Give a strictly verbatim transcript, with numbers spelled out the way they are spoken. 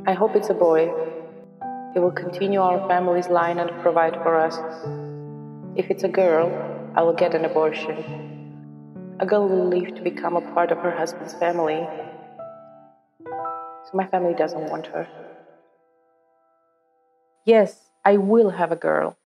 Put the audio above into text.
I hope it's a boy. He will continue our family's line and provide for us. If it's a girl, I will get an abortion. A girl will live to become a part of her husband's family. So my family doesn't want her. Yes, I will have a girl.